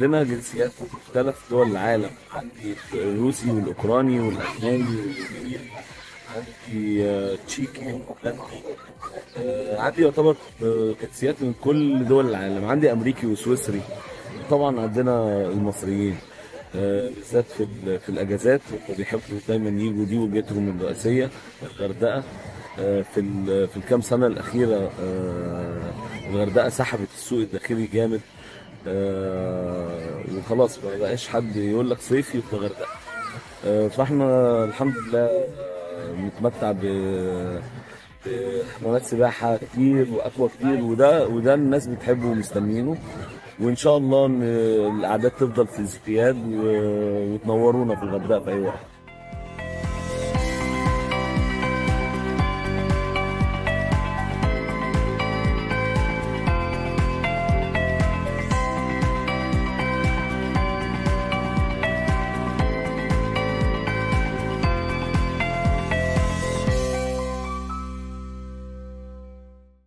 عندنا جنسيات من مختلف دول العالم، عندي الروسي والاوكراني والالماني والانجليزي، عندي تشيكي وهولندي. عندي يعتبر جنسيات من كل دول العالم، عندي امريكي وسويسري. طبعا عندنا المصريين بالذات في الاجازات بيحبوا دايما يجوا، دي وجهتهم الرئيسيه الغردقه. في الكام سنه الاخيره الغردقه سحبت السوق الداخلي جامد. وخلاص ما بقاش حد يقول لك صيفي في الغردقه. فاحنا الحمد لله بنتمتع بحمامات سباحه كتير واكوا كتير، وده الناس بتحبه ومستنيينه. وان شاء الله ان الاعداد تفضل في ازدياد وتنورونا في الغردقه في اي وقت.